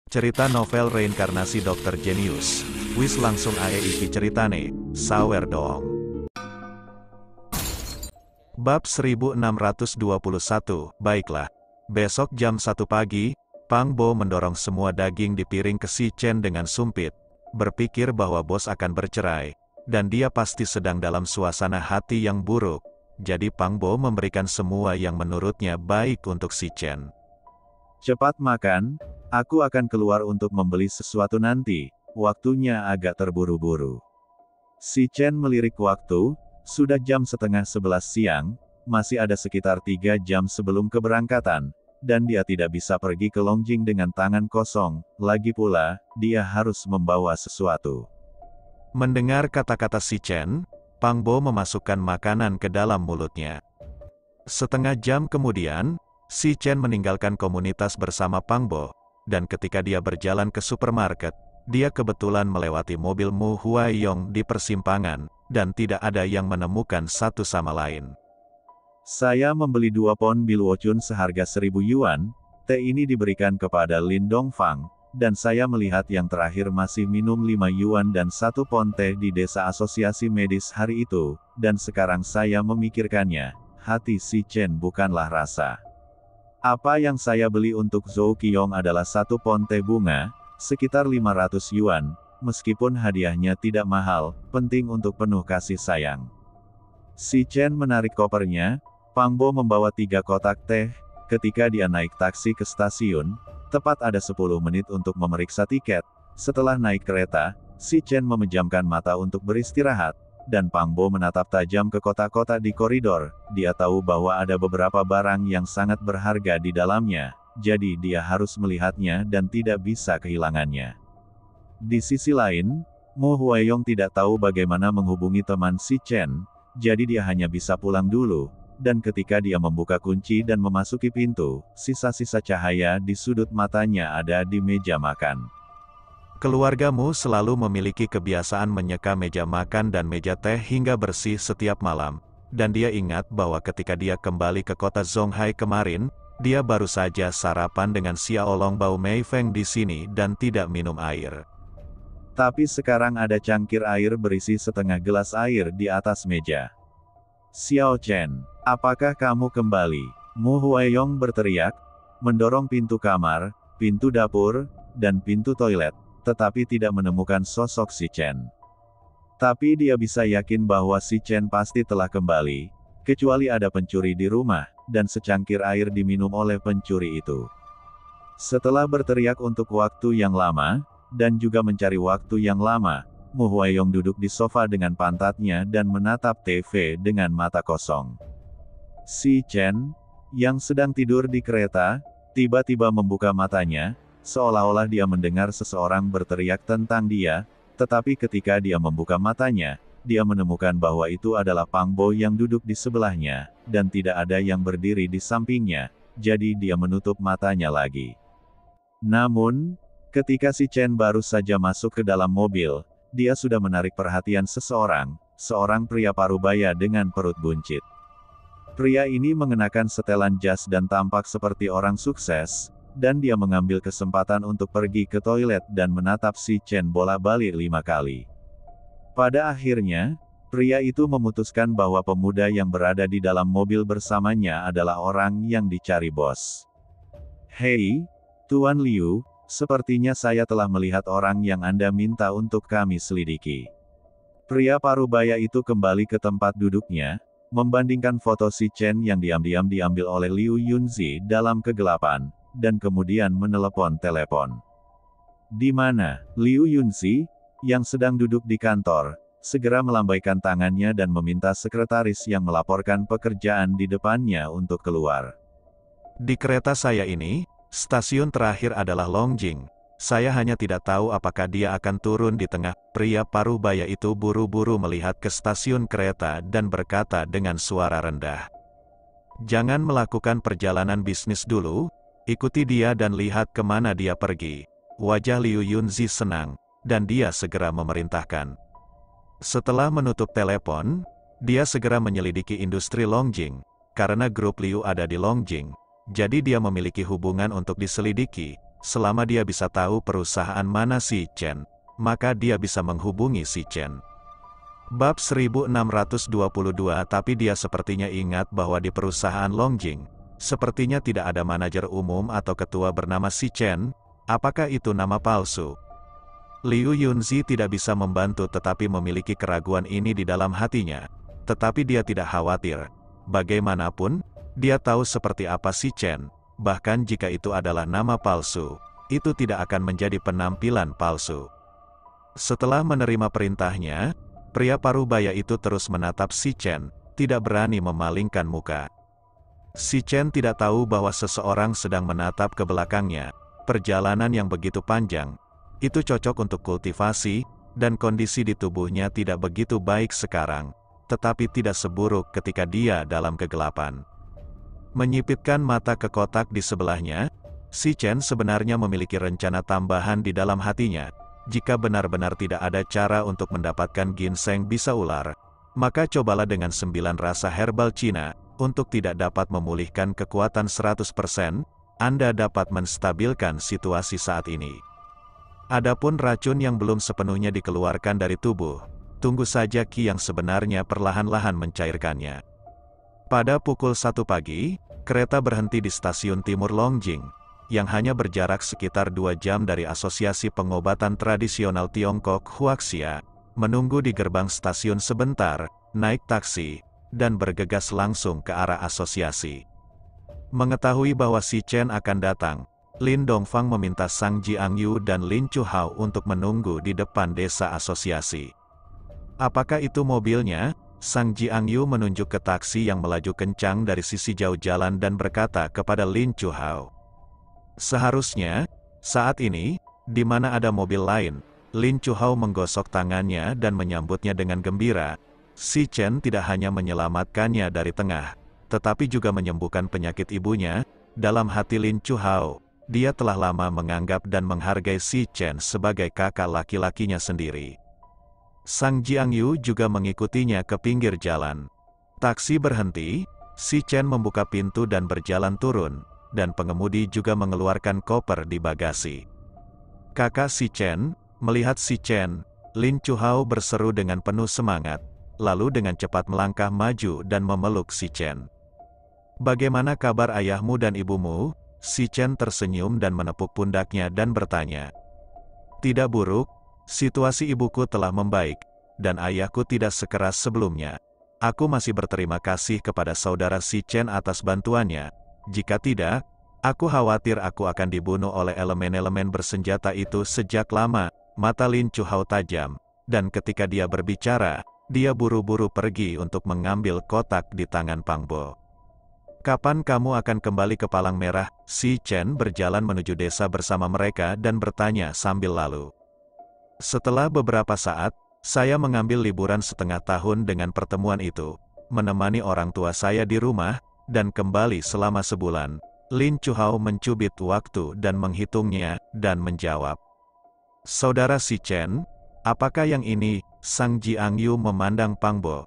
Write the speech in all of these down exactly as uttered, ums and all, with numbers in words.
Cerita novel reinkarnasi dokter Jenius. Wis langsung ae iki ceritane, sawer dong. Bab seribu enam ratus dua puluh satu, baiklah. Besok jam satu pagi, Pang Bo mendorong semua daging di piring ke Si Chen dengan sumpit, berpikir bahwa bos akan bercerai, dan dia pasti sedang dalam suasana hati yang buruk, jadi Pang Bo memberikan semua yang menurutnya baik untuk Si Chen. Cepat makan, aku akan keluar untuk membeli sesuatu nanti, waktunya agak terburu-buru. Si Chen melirik waktu, sudah jam setengah sebelas siang, masih ada sekitar tiga jam sebelum keberangkatan, dan dia tidak bisa pergi ke Longjing dengan tangan kosong, lagi pula, dia harus membawa sesuatu. Mendengar kata-kata Si Chen, Pang Bo memasukkan makanan ke dalam mulutnya. Setengah jam kemudian, Si Chen meninggalkan komunitas bersama Pang Bo, dan ketika dia berjalan ke supermarket, dia kebetulan melewati mobil Mu Huaiyong di persimpangan, dan tidak ada yang menemukan satu sama lain. Saya membeli dua pon Bilwocun seharga seribu yuan, teh ini diberikan kepada Lin Dongfang, dan saya melihat yang terakhir masih minum lima yuan dan satu pon teh di desa asosiasi medis hari itu, dan sekarang saya memikirkannya, hati Si Chen bukanlah rasa. Apa yang saya beli untuk Zhou Qiong adalah satu pon teh bunga, sekitar lima ratus yuan, meskipun hadiahnya tidak mahal, penting untuk penuh kasih sayang. Si Chen menarik kopernya, Pang Bo membawa tiga kotak teh, ketika dia naik taksi ke stasiun, tepat ada sepuluh menit untuk memeriksa tiket, setelah naik kereta, Si Chen memejamkan mata untuk beristirahat, dan Pang Bo menatap tajam ke kotak-kotak di koridor, dia tahu bahwa ada beberapa barang yang sangat berharga di dalamnya, jadi dia harus melihatnya dan tidak bisa kehilangannya. Di sisi lain, Mu Huaiyong tidak tahu bagaimana menghubungi teman Si Chen, jadi dia hanya bisa pulang dulu, dan ketika dia membuka kunci dan memasuki pintu, sisa-sisa cahaya di sudut matanya ada di meja makan. Keluargamu selalu memiliki kebiasaan menyeka meja makan dan meja teh hingga bersih setiap malam, dan dia ingat bahwa ketika dia kembali ke kota Zonghai kemarin, dia baru saja sarapan dengan Xiaolong Bao Mei Feng di sini dan tidak minum air. Tapi sekarang ada cangkir air berisi setengah gelas air di atas meja. Xiao Chen, apakah kamu kembali? Mu Huaiyong berteriak, mendorong pintu kamar, pintu dapur, dan pintu toilet, tetapi tidak menemukan sosok Si Chen. Tapi dia bisa yakin bahwa Si Chen pasti telah kembali, kecuali ada pencuri di rumah, dan secangkir air diminum oleh pencuri itu. Setelah berteriak untuk waktu yang lama, dan juga mencari waktu yang lama, Mu Huaiyong duduk di sofa dengan pantatnya dan menatap T V dengan mata kosong. Si Chen, yang sedang tidur di kereta, tiba-tiba membuka matanya, seolah-olah dia mendengar seseorang berteriak tentang dia, tetapi ketika dia membuka matanya, dia menemukan bahwa itu adalah Pang Bo yang duduk di sebelahnya, dan tidak ada yang berdiri di sampingnya, jadi dia menutup matanya lagi. Namun, ketika Si Chen baru saja masuk ke dalam mobil, dia sudah menarik perhatian seseorang, seorang pria parubaya dengan perut buncit. Pria ini mengenakan setelan jas dan tampak seperti orang sukses, dan dia mengambil kesempatan untuk pergi ke toilet dan menatap Si Chen bolak-balik lima kali. Pada akhirnya, pria itu memutuskan bahwa pemuda yang berada di dalam mobil bersamanya adalah orang yang dicari bos. Hei, Tuan Liu, sepertinya saya telah melihat orang yang Anda minta untuk kami selidiki. Pria parubaya itu kembali ke tempat duduknya, membandingkan foto Si Chen yang diam-diam diambil oleh Liu Yunzi dalam kegelapan, dan kemudian menelepon telepon. Di mana? Liu Yunzi, yang sedang duduk di kantor, segera melambaikan tangannya dan meminta sekretaris yang melaporkan pekerjaan di depannya untuk keluar. Di kereta saya ini, stasiun terakhir adalah Longjing. Saya hanya tidak tahu apakah dia akan turun di tengah. Pria parubaya itu buru-buru melihat ke stasiun kereta dan berkata dengan suara rendah. Jangan melakukan perjalanan bisnis dulu, ikuti dia dan lihat kemana dia pergi. Wajah Liu Yunzi senang, dan dia segera memerintahkan. Setelah menutup telepon, dia segera menyelidiki industri Longjing, karena grup Liu ada di Longjing. Jadi dia memiliki hubungan untuk diselidiki, selama dia bisa tahu perusahaan mana Si Chen, maka dia bisa menghubungi Si Chen. Bab seribu enam ratus dua puluh dua. Tapi dia sepertinya ingat bahwa di perusahaan Longjing, sepertinya tidak ada manajer umum atau ketua bernama Si Chen. Apakah itu nama palsu? Liu Yunzi tidak bisa membantu tetapi memiliki keraguan ini di dalam hatinya. Tetapi dia tidak khawatir. Bagaimanapun, dia tahu seperti apa Si Chen. Bahkan jika itu adalah nama palsu, itu tidak akan menjadi penampilan palsu. Setelah menerima perintahnya, pria parubaya itu terus menatap Si Chen, tidak berani memalingkan muka. Si Chen tidak tahu bahwa seseorang sedang menatap ke belakangnya. Perjalanan yang begitu panjang, itu cocok untuk kultivasi, dan kondisi di tubuhnya tidak begitu baik sekarang, tetapi tidak seburuk ketika dia dalam kegelapan. Menyipitkan mata ke kotak di sebelahnya, Si Chen sebenarnya memiliki rencana tambahan di dalam hatinya. Jika benar-benar tidak ada cara untuk mendapatkan ginseng bisa ular, maka cobalah dengan sembilan rasa herbal Cina. Untuk tidak dapat memulihkan kekuatan seratus persen, Anda dapat menstabilkan situasi saat ini. Adapun racun yang belum sepenuhnya dikeluarkan dari tubuh, tunggu saja Qi yang sebenarnya perlahan-lahan mencairkannya. Pada pukul satu pagi, kereta berhenti di stasiun timur Longjing, yang hanya berjarak sekitar dua jam dari Asosiasi Pengobatan Tradisional Tiongkok Huaxia. Menunggu di gerbang stasiun sebentar, naik taksi, dan bergegas langsung ke arah asosiasi. Mengetahui bahwa Si Chen akan datang, Lin Dongfang meminta Sang Jiangyu dan Lin Chuhao untuk menunggu di depan desa asosiasi. Apakah itu mobilnya? Sang Jiangyu menunjuk ke taksi yang melaju kencang dari sisi jauh jalan dan berkata kepada Lin Chuhao. Seharusnya, saat ini, di mana ada mobil lain, Lin Chuhao menggosok tangannya dan menyambutnya dengan gembira. Si Chen tidak hanya menyelamatkannya dari tengah, tetapi juga menyembuhkan penyakit ibunya. Dalam hati Lin Chuhao, dia telah lama menganggap dan menghargai Si Chen sebagai kakak laki-lakinya sendiri. Sang Jiangyu juga mengikutinya ke pinggir jalan. Taksi berhenti, Si Chen membuka pintu dan berjalan turun, dan pengemudi juga mengeluarkan koper di bagasi. Kakak Si Chen, melihat Si Chen, Lin Chuhao berseru dengan penuh semangat, lalu dengan cepat melangkah maju dan memeluk Si Chen. Bagaimana kabar ayahmu dan ibumu? Si Chen tersenyum dan menepuk pundaknya dan bertanya. Tidak buruk, situasi ibuku telah membaik, dan ayahku tidak sekeras sebelumnya. Aku masih berterima kasih kepada saudara Si Chen atas bantuannya. Jika tidak, aku khawatir aku akan dibunuh oleh elemen-elemen bersenjata itu sejak lama. Mata Lin Chuhao tajam, dan ketika dia berbicara, dia buru-buru pergi untuk mengambil kotak di tangan Pang Bo. Kapan kamu akan kembali ke Palang Merah? Si Chen berjalan menuju desa bersama mereka dan bertanya sambil lalu. Setelah beberapa saat, saya mengambil liburan setengah tahun dengan pertemuan itu, menemani orang tua saya di rumah, dan kembali selama sebulan. Lin Chuhao mencubit waktu dan menghitungnya, dan menjawab. Saudara Si Chen, apakah yang ini? Sang Jiangyu memandang Pang Bo.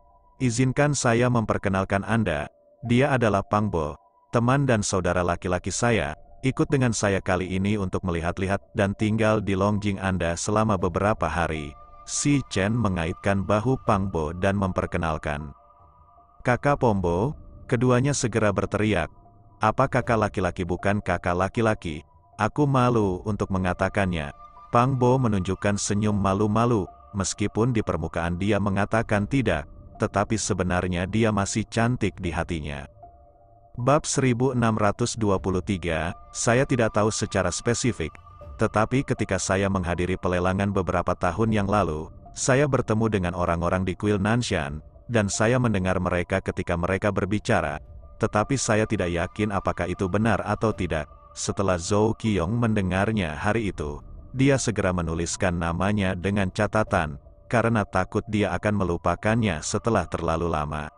Izinkan saya memperkenalkan Anda. Dia adalah Pang Bo, teman dan saudara laki-laki saya. Ikut dengan saya kali ini untuk melihat-lihat dan tinggal di Longjing Anda selama beberapa hari. Si Chen mengaitkan bahu Pang Bo dan memperkenalkan. Kakak Pombo, keduanya segera berteriak. Apa kakak laki-laki bukan kakak laki-laki? Aku malu untuk mengatakannya. Pang Bo menunjukkan senyum malu-malu, meskipun di permukaan dia mengatakan tidak, tetapi sebenarnya dia masih cantik di hatinya. Bab seribu enam ratus dua puluh tiga, saya tidak tahu secara spesifik, tetapi ketika saya menghadiri pelelangan beberapa tahun yang lalu, saya bertemu dengan orang-orang di Kuil Nanshan, dan saya mendengar mereka ketika mereka berbicara, tetapi saya tidak yakin apakah itu benar atau tidak. Setelah Zhou Qiong mendengarnya hari itu, dia segera menuliskan namanya dengan catatan, karena takut dia akan melupakannya setelah terlalu lama.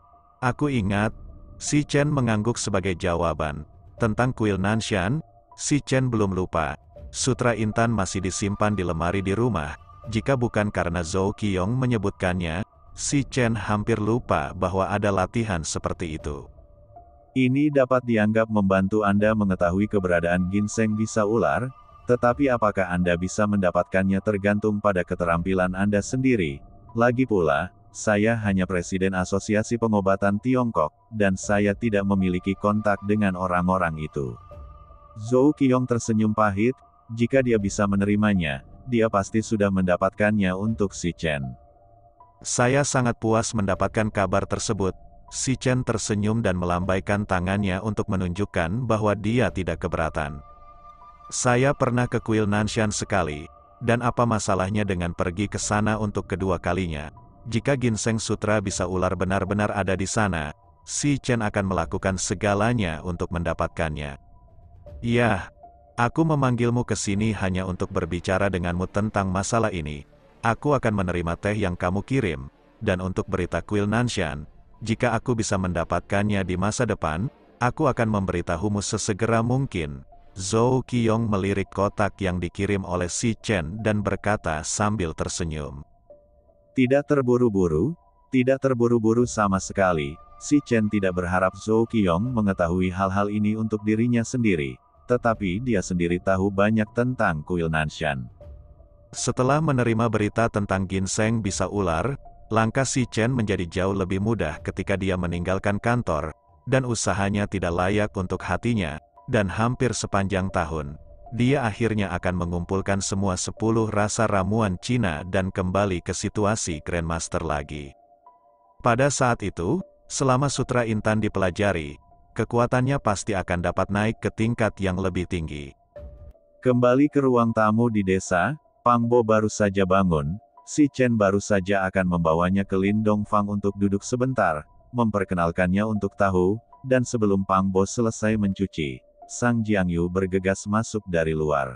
Aku ingat, Si Chen mengangguk sebagai jawaban. Tentang Kuil Nanshan, Si Chen belum lupa. Sutra Intan masih disimpan di lemari di rumah. Jika bukan karena Zhou Qiong menyebutkannya, Si Chen hampir lupa bahwa ada latihan seperti itu. Ini dapat dianggap membantu Anda mengetahui keberadaan ginseng bisa ular, tetapi apakah Anda bisa mendapatkannya tergantung pada keterampilan Anda sendiri. Lagi pula, saya hanya Presiden Asosiasi Pengobatan Tiongkok, dan saya tidak memiliki kontak dengan orang-orang itu. Zhou Qiong tersenyum pahit, jika dia bisa menerimanya, dia pasti sudah mendapatkannya untuk si Chen. Saya sangat puas mendapatkan kabar tersebut. Si Chen tersenyum dan melambaikan tangannya untuk menunjukkan bahwa dia tidak keberatan. Saya pernah ke kuil Nanshan sekali, dan apa masalahnya dengan pergi ke sana untuk kedua kalinya? Jika ginseng sutra bisa ular benar-benar ada di sana, si Chen akan melakukan segalanya untuk mendapatkannya. Yah, aku memanggilmu ke sini hanya untuk berbicara denganmu tentang masalah ini. Aku akan menerima teh yang kamu kirim, dan untuk berita kuil Nanshan, jika aku bisa mendapatkannya di masa depan, aku akan memberitahumu sesegera mungkin. Zhou Qiong melirik kotak yang dikirim oleh si Chen dan berkata sambil tersenyum. Tidak terburu-buru, tidak terburu-buru sama sekali. Si Chen tidak berharap Zhou Qiong mengetahui hal-hal ini untuk dirinya sendiri, tetapi dia sendiri tahu banyak tentang kuil Nanshan. Setelah menerima berita tentang ginseng bisa ular, langkah si Chen menjadi jauh lebih mudah ketika dia meninggalkan kantor, dan usahanya tidak layak untuk hatinya, dan hampir sepanjang tahun, dia akhirnya akan mengumpulkan semua sepuluh rasa ramuan Cina dan kembali ke situasi Grandmaster lagi. Pada saat itu, selama Sutra Intan dipelajari, kekuatannya pasti akan dapat naik ke tingkat yang lebih tinggi. Kembali ke ruang tamu di desa, Pang Bo baru saja bangun. Si Chen baru saja akan membawanya ke Lin Dongfang untuk duduk sebentar, memperkenalkannya untuk tahu, dan sebelum Pang Bo selesai mencuci, Sang Jiangyu bergegas masuk dari luar.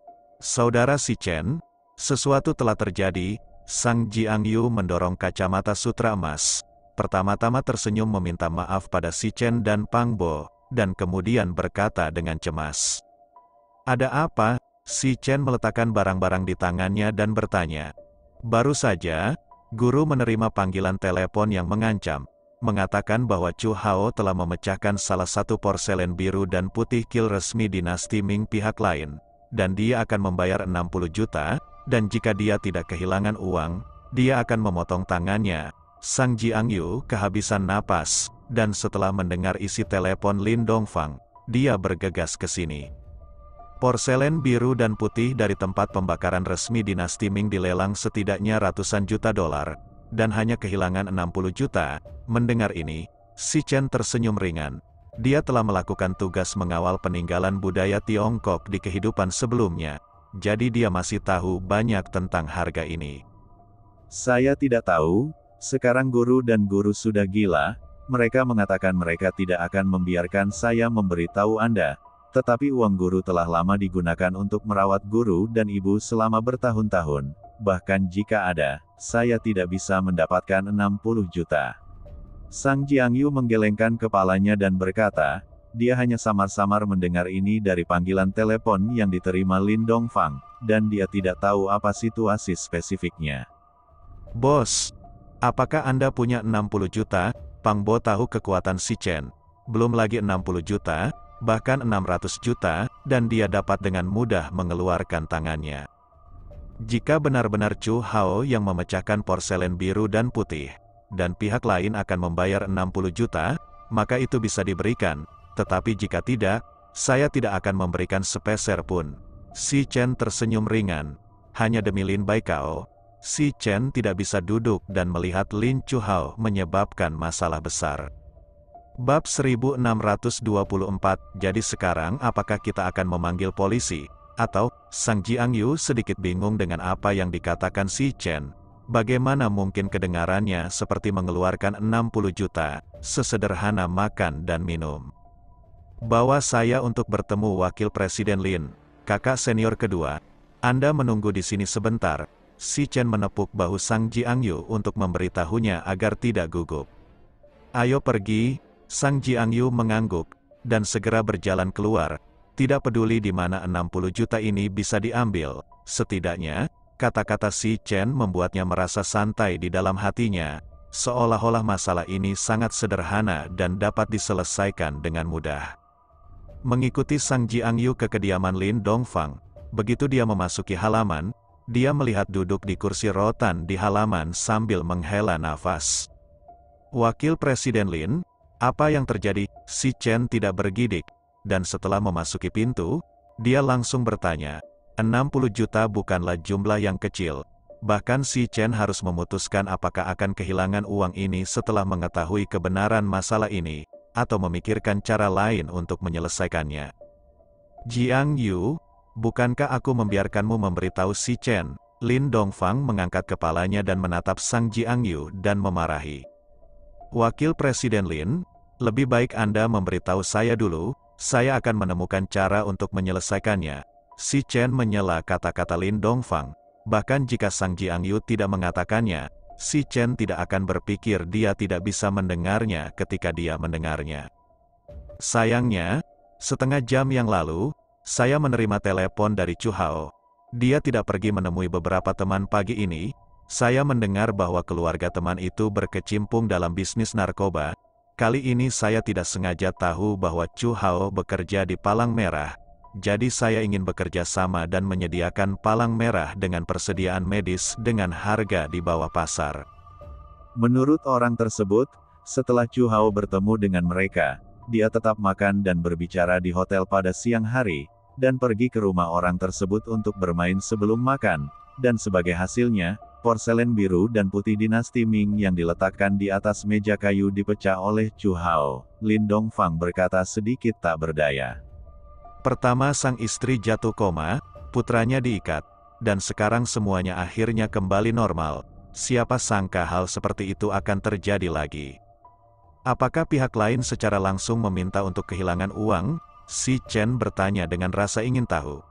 Saudara si Chen, sesuatu telah terjadi. Sang Jiangyu mendorong kacamata sutra emas. Pertama-tama tersenyum meminta maaf pada si Chen dan Pang Bo, dan kemudian berkata dengan cemas. Ada apa? Si Chen meletakkan barang-barang di tangannya dan bertanya. Baru saja, guru menerima panggilan telepon yang mengancam, mengatakan bahwa Chu Hao telah memecahkan salah satu porselen biru dan putih kil resmi dinasti Ming pihak lain, dan dia akan membayar enam puluh juta, dan jika dia tidak kehilangan uang, dia akan memotong tangannya. Sang Jiangyu kehabisan napas, dan setelah mendengar isi telepon Lin Dongfang, dia bergegas ke sini. Porselen biru dan putih dari tempat pembakaran resmi dinasti Ming dilelang setidaknya ratusan juta dolar, dan hanya kehilangan enam puluh juta. Mendengar ini, si Chen tersenyum ringan. Dia telah melakukan tugas mengawal peninggalan budaya Tiongkok di kehidupan sebelumnya, jadi dia masih tahu banyak tentang harga ini. Saya tidak tahu, sekarang guru dan guru sudah gila, mereka mengatakan mereka tidak akan membiarkan saya memberitahu Anda. Tetapi uang guru telah lama digunakan untuk merawat guru dan ibu selama bertahun-tahun, bahkan jika ada, saya tidak bisa mendapatkan enam puluh juta. Sang Jiangyu menggelengkan kepalanya dan berkata, dia hanya samar-samar mendengar ini dari panggilan telepon yang diterima Lin Dongfang, dan dia tidak tahu apa situasi spesifiknya. Bos, apakah Anda punya enam puluh juta? Pang Bo tahu kekuatan si Chen. Belum lagi enam puluh juta, bahkan enam ratus juta, dan dia dapat dengan mudah mengeluarkan tangannya. Jika benar-benar Chu Hao yang memecahkan porselen biru dan putih, dan pihak lain akan membayar enam puluh juta, maka itu bisa diberikan, tetapi jika tidak, saya tidak akan memberikan sepeser pun. Si Chen tersenyum ringan. Hanya demi Lin Baikao, si Chen tidak bisa duduk dan melihat Lin Chu Hao menyebabkan masalah besar. Bab seribu enam ratus dua puluh empat, jadi sekarang apakah kita akan memanggil polisi? Atau, Sang Jiangyu sedikit bingung dengan apa yang dikatakan si Chen. Bagaimana mungkin kedengarannya seperti mengeluarkan enam puluh juta, sesederhana makan dan minum. Bawa saya untuk bertemu Wakil Presiden Lin, kakak senior kedua. Anda menunggu di sini sebentar. Si Chen menepuk bahu Sang Jiangyu untuk memberitahunya agar tidak gugup. Ayo pergi. Sang Jiangyu mengangguk, dan segera berjalan keluar, tidak peduli di mana enam puluh juta ini bisa diambil. Setidaknya, kata-kata si Chen membuatnya merasa santai di dalam hatinya, seolah-olah masalah ini sangat sederhana dan dapat diselesaikan dengan mudah. Mengikuti Sang Jiangyu ke kediaman Lin Dongfang, begitu dia memasuki halaman, dia melihat duduk di kursi rotan di halaman sambil menghela nafas. Wakil Presiden Lin, apa yang terjadi? Si Chen tidak bergidik, dan setelah memasuki pintu, dia langsung bertanya, enam puluh juta bukanlah jumlah yang kecil. Bahkan si Chen harus memutuskan apakah akan kehilangan uang ini setelah mengetahui kebenaran masalah ini, atau memikirkan cara lain untuk menyelesaikannya. Jiang Yu, bukankah aku membiarkanmu memberitahu si Chen? Lin Dongfang mengangkat kepalanya dan menatap Sang Jiang Yu dan memarahi. Wakil Presiden Lin, lebih baik Anda memberitahu saya dulu, saya akan menemukan cara untuk menyelesaikannya. Si Chen menyela kata-kata Lin Dongfang. Bahkan jika Sang Jiangyu tidak mengatakannya, si Chen tidak akan berpikir dia tidak bisa mendengarnya ketika dia mendengarnya. Sayangnya, setengah jam yang lalu, saya menerima telepon dari Chu Hao. Dia tidak pergi menemui beberapa teman pagi ini. Saya mendengar bahwa keluarga teman itu berkecimpung dalam bisnis narkoba. Kali ini saya tidak sengaja tahu bahwa Chu Hao bekerja di Palang Merah. Jadi saya ingin bekerja sama dan menyediakan Palang Merah dengan persediaan medis dengan harga di bawah pasar. Menurut orang tersebut, setelah Chu Hao bertemu dengan mereka, dia tetap makan dan berbicara di hotel pada siang hari, dan pergi ke rumah orang tersebut untuk bermain sebelum makan, dan sebagai hasilnya, porselen biru dan putih dinasti Ming yang diletakkan di atas meja kayu dipecah oleh Chu Hao. Lin Dongfang berkata sedikit tak berdaya. Pertama sang istri jatuh koma, putranya diikat, dan sekarang semuanya akhirnya kembali normal. Siapa sangka hal seperti itu akan terjadi lagi? Apakah pihak lain secara langsung meminta untuk kehilangan uang? Si Chen bertanya dengan rasa ingin tahu.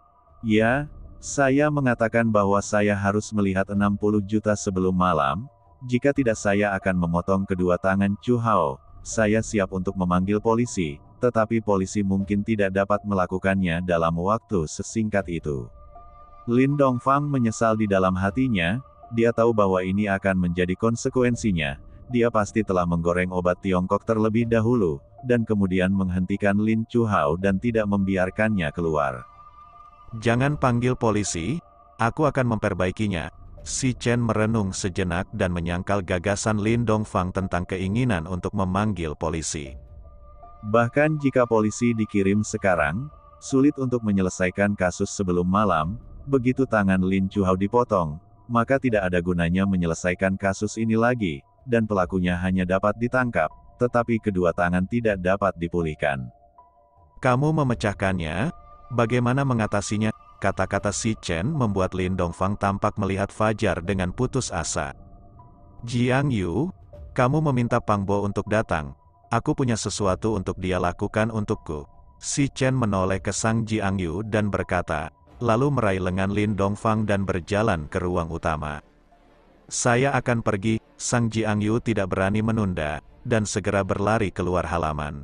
Ya, saya mengatakan bahwa saya harus melihat enam puluh juta sebelum malam. Jika tidak saya akan memotong kedua tangan Chu Hao. Saya siap untuk memanggil polisi. Tetapi polisi mungkin tidak dapat melakukannya dalam waktu sesingkat itu. Lin Dongfang menyesal di dalam hatinya, dia tahu bahwa ini akan menjadi konsekuensinya. Dia pasti telah menggoreng obat Tiongkok terlebih dahulu, dan kemudian menghentikan Lin Chu Hao dan tidak membiarkannya keluar. Jangan panggil polisi, aku akan memperbaikinya. Si Chen merenung sejenak dan menyangkal gagasan Lin Dongfang tentang keinginan untuk memanggil polisi. Bahkan jika polisi dikirim sekarang, sulit untuk menyelesaikan kasus sebelum malam. Begitu tangan Lin Chu Hao dipotong, maka tidak ada gunanya menyelesaikan kasus ini lagi, dan pelakunya hanya dapat ditangkap, tetapi kedua tangan tidak dapat dipulihkan. Kamu memecahkannya? Bagaimana mengatasinya? Kata-kata si Chen membuat Lin Dongfang tampak melihat fajar dengan putus asa. Jiang Yu, kamu meminta Pang Bo untuk datang. Aku punya sesuatu untuk dia lakukan untukku. Si Chen menoleh ke Sang Jiang Yu dan berkata, lalu meraih lengan Lin Dongfang dan berjalan ke ruang utama. Saya akan pergi. Sang Jiang Yu tidak berani menunda, dan segera berlari keluar halaman.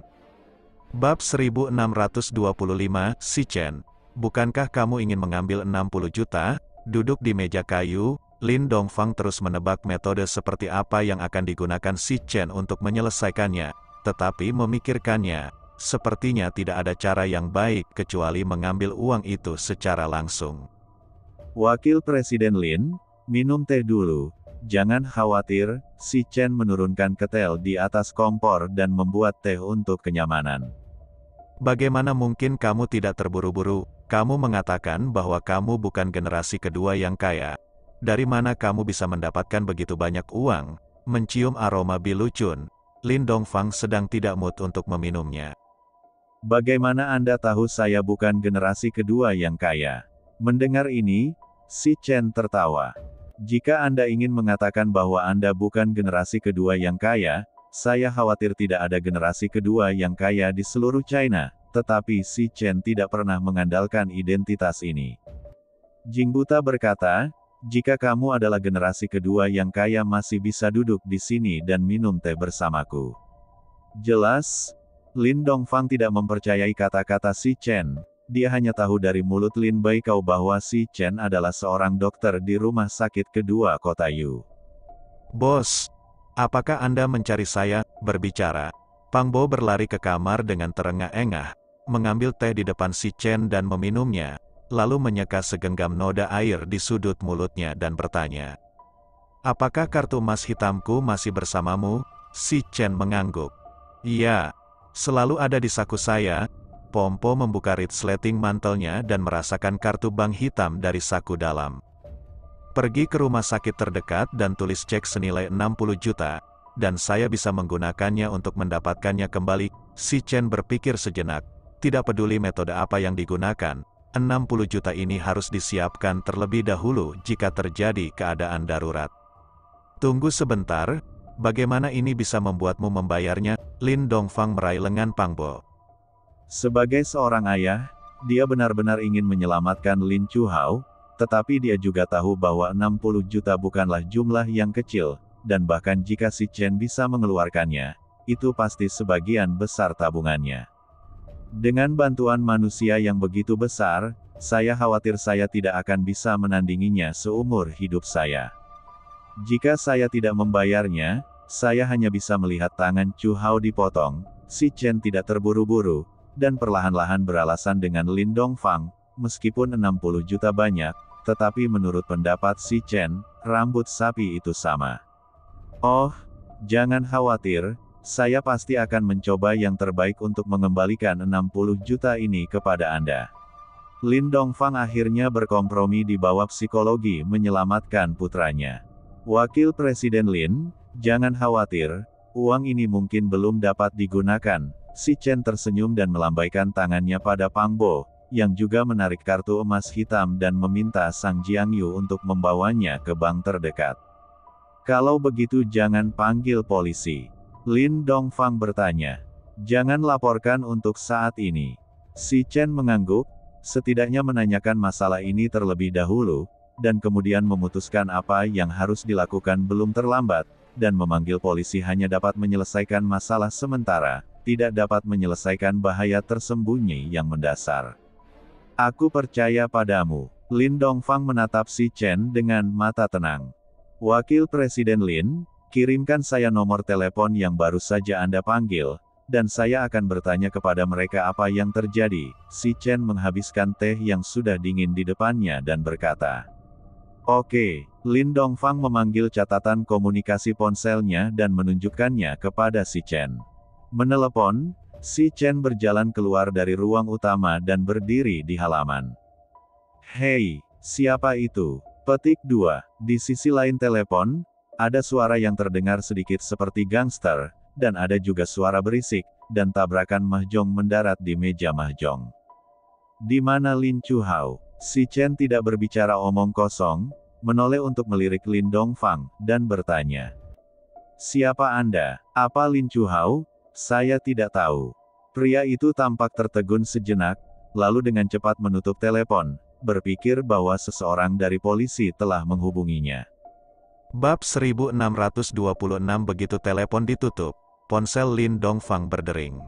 Bab seribu enam ratus dua puluh lima, Si Chen, bukankah kamu ingin mengambil enam puluh juta? Duduk di meja kayu, Lin Dongfang terus menebak metode seperti apa yang akan digunakan Si Chen untuk menyelesaikannya. Tetapi memikirkannya, sepertinya tidak ada cara yang baik kecuali mengambil uang itu secara langsung. Wakil Presiden Lin, minum teh dulu. Jangan khawatir, si Chen menurunkan ketel di atas kompor dan membuat teh untuk kenyamanan. Bagaimana mungkin kamu tidak terburu-buru? Kamu mengatakan bahwa kamu bukan generasi kedua yang kaya. Dari mana kamu bisa mendapatkan begitu banyak uang? Mencium aroma bilucun. Lin Dongfang sedang tidak mood untuk meminumnya. Bagaimana Anda tahu saya bukan generasi kedua yang kaya? Mendengar ini, si Chen tertawa. Jika Anda ingin mengatakan bahwa Anda bukan generasi kedua yang kaya, saya khawatir tidak ada generasi kedua yang kaya di seluruh China. Tetapi si Chen tidak pernah mengandalkan identitas ini. Jingbuta berkata, jika kamu adalah generasi kedua yang kaya masih bisa duduk di sini dan minum teh bersamaku. Jelas, Lin Dongfang tidak mempercayai kata-kata si Chen. Dia hanya tahu dari mulut Lin Baikao bahwa si Chen adalah seorang dokter di rumah sakit kedua kota Yu. Bos, Apakah Anda mencari saya? Berbicara. Pang Bo berlari ke kamar dengan terengah-engah, mengambil teh di depan si Chen dan meminumnya, lalu menyeka segenggam noda air di sudut mulutnya dan bertanya. Apakah kartu emas hitamku masih bersamamu? Si Chen mengangguk. Iya, selalu ada di saku saya. Pompo membuka resleting mantelnya dan merasakan kartu bank hitam dari saku dalam. Pergi ke rumah sakit terdekat dan tulis cek senilai enam puluh juta, dan saya bisa menggunakannya untuk mendapatkannya kembali. Si Chen berpikir sejenak, tidak peduli metode apa yang digunakan, enam puluh juta ini harus disiapkan terlebih dahulu jika terjadi keadaan darurat. Tunggu sebentar, bagaimana ini bisa membuatmu membayarnya? Lin Dongfang meraih lengan Pang Bo. Sebagai seorang ayah, dia benar-benar ingin menyelamatkan Lin Chuhao, tetapi dia juga tahu bahwa enam puluh juta bukanlah jumlah yang kecil, dan bahkan jika si Chen bisa mengeluarkannya, itu pasti sebagian besar tabungannya. Dengan bantuan manusia yang begitu besar, saya khawatir saya tidak akan bisa menandinginya seumur hidup saya. Jika saya tidak membayarnya, saya hanya bisa melihat tangan Chu Hao dipotong. Si Chen tidak terburu-buru, dan perlahan-lahan beralasan dengan Lin Dongfang, meskipun enam puluh juta banyak, tetapi menurut pendapat si Chen, rambut sapi itu sama. Oh, jangan khawatir, saya pasti akan mencoba yang terbaik untuk mengembalikan enam puluh juta ini kepada Anda. Lin Dongfang akhirnya berkompromi di bawah psikologi menyelamatkan putranya. Wakil Presiden Lin, jangan khawatir, uang ini mungkin belum dapat digunakan. Si Chen tersenyum dan melambaikan tangannya pada Pang Bo, yang juga menarik kartu emas hitam dan meminta Sang Jiangyu untuk membawanya ke bank terdekat. Kalau begitu jangan panggil polisi. Lin Dongfang bertanya. Jangan laporkan untuk saat ini. Si Chen mengangguk, setidaknya menanyakan masalah ini terlebih dahulu, dan kemudian memutuskan apa yang harus dilakukan belum terlambat, dan memanggil polisi hanya dapat menyelesaikan masalah sementara, tidak dapat menyelesaikan bahaya tersembunyi yang mendasar. Aku percaya padamu. Lin Dongfang menatap si Chen dengan mata tenang. Wakil Presiden Lin, kirimkan saya nomor telepon yang baru saja Anda panggil, dan saya akan bertanya kepada mereka apa yang terjadi. Si Chen menghabiskan teh yang sudah dingin di depannya dan berkata, Oke, Lin Dongfang memanggil catatan komunikasi ponselnya dan menunjukkannya kepada si Chen. Menelepon, si Chen berjalan keluar dari ruang utama dan berdiri di halaman. Hei, siapa itu? Petik dua. Di sisi lain telepon, ada suara yang terdengar sedikit seperti gangster, dan ada juga suara berisik, dan tabrakan mahjong mendarat di meja mahjong. Di mana Lin Chuhao? Si Chen tidak berbicara omong kosong, menoleh untuk melirik Lin Dongfang, dan bertanya. Siapa Anda? Apa Lin Chuhao? Saya tidak tahu. Pria itu tampak tertegun sejenak, lalu dengan cepat menutup telepon, berpikir bahwa seseorang dari polisi telah menghubunginya. Bab seribu enam ratus dua puluh enam. Begitu telepon ditutup, ponsel Lin Dongfang berdering.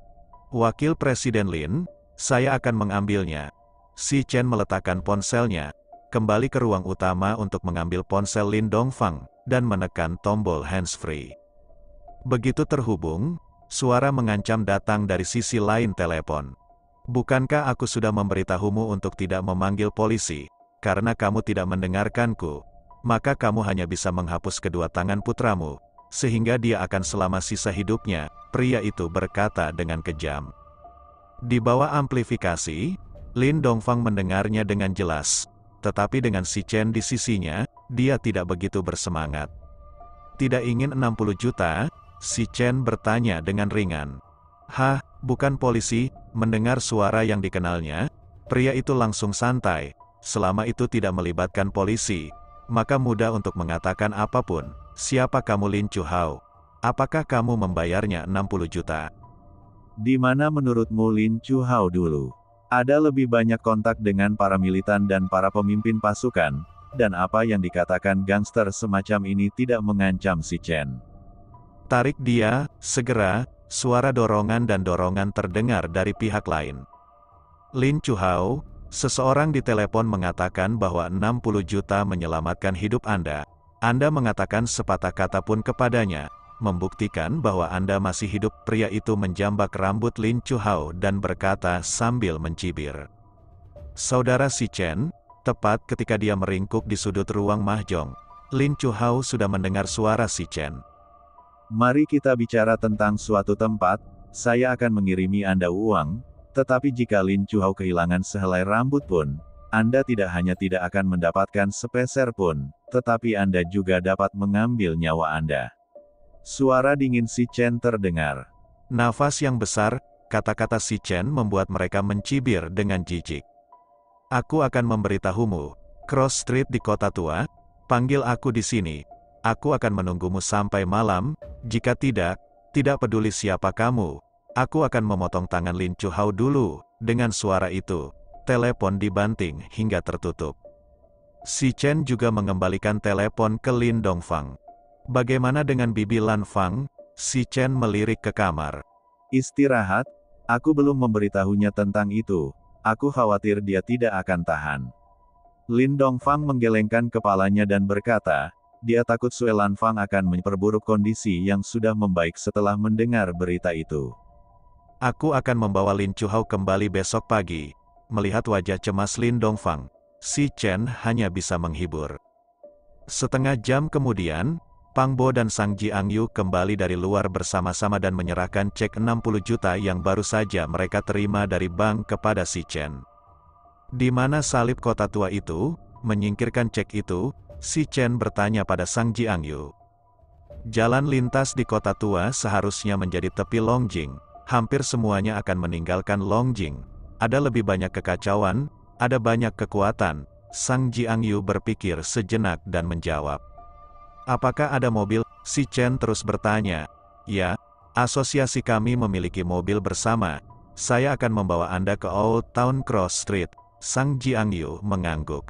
Wakil Presiden Lin, saya akan mengambilnya. Si Chen meletakkan ponselnya, kembali ke ruang utama untuk mengambil ponsel Lin Dongfang, dan menekan tombol handsfree. Begitu terhubung, suara mengancam datang dari sisi lain telepon. Bukankah aku sudah memberitahumu untuk tidak memanggil polisi, karena kamu tidak mendengarkanku, maka kamu hanya bisa menghapus kedua tangan putramu, sehingga dia akan selama sisa hidupnya, pria itu berkata dengan kejam. Di bawah amplifikasi, Lin Dongfang mendengarnya dengan jelas, tetapi dengan si Chen di sisinya, dia tidak begitu bersemangat. Tidak ingin enam puluh juta? Si Chen bertanya dengan ringan. Hah, bukan polisi? Mendengar suara yang dikenalnya, pria itu langsung santai. Selama itu tidak melibatkan polisi, maka mudah untuk mengatakan apapun. Siapa kamu Lin Chuhao? Apakah kamu membayarnya enam puluh juta? Di mana menurutmu Lin Chuhao dulu? Ada lebih banyak kontak dengan para militan dan para pemimpin pasukan, dan apa yang dikatakan gangster semacam ini tidak mengancam si Chen. Tarik dia, segera. Suara dorongan dan dorongan terdengar dari pihak lain. Lin Chuhao, seseorang di telepon mengatakan bahwa enam puluh juta menyelamatkan hidup Anda. Anda mengatakan sepatah kata pun kepadanya, membuktikan bahwa Anda masih hidup. Pria itu menjambak rambut Lin Chuhao dan berkata sambil mencibir. Saudara Si Chen, tepat ketika dia meringkuk di sudut ruang mahjong, Lin Chuhao sudah mendengar suara Si Chen. Mari kita bicara tentang suatu tempat, saya akan mengirimi Anda uang, tetapi jika Lin Chuhao kehilangan sehelai rambut pun, Anda tidak hanya tidak akan mendapatkan sepeser pun, tetapi Anda juga dapat mengambil nyawa Anda. Suara dingin Si Chen terdengar. Nafas yang besar, kata-kata Si Chen membuat mereka mencibir dengan jijik. Aku akan memberitahumu, Cross Street di kota tua, panggil aku di sini. Aku akan menunggumu sampai malam, jika tidak, tidak peduli siapa kamu, aku akan memotong tangan Lin Chuhao dulu. Dengan suara itu, telepon dibanting hingga tertutup. Si Chen juga mengembalikan telepon ke Lin Dongfang. Bagaimana dengan Bibi Lan Fang? Si Chen melirik ke kamar. Istirahat, aku belum memberitahunya tentang itu, aku khawatir dia tidak akan tahan. Lin Dongfang menggelengkan kepalanya dan berkata, dia takut Sue Lan Fang akan memperburuk kondisi yang sudah membaik setelah mendengar berita itu. Aku akan membawa Lin Chuhao kembali besok pagi. Melihat wajah cemas Lin Dongfang, Si Chen hanya bisa menghibur. Setengah jam kemudian, Pang Bo dan Sang Jiangyu kembali dari luar bersama-sama dan menyerahkan cek enam puluh juta yang baru saja mereka terima dari bank kepada Si Chen. Di mana salib kota tua itu? Menyingkirkan cek itu, Si Chen bertanya pada Sang Jiangyu. Jalan lintas di kota tua seharusnya menjadi tepi Longjing. Hampir semuanya akan meninggalkan Longjing. Ada lebih banyak kekacauan, ada banyak kekuatan. Sang Jiangyu berpikir sejenak dan menjawab. Apakah ada mobil? Si Chen terus bertanya. Ya, asosiasi kami memiliki mobil bersama. Saya akan membawa Anda ke Old Town Cross Street. Sang Jiangyu mengangguk.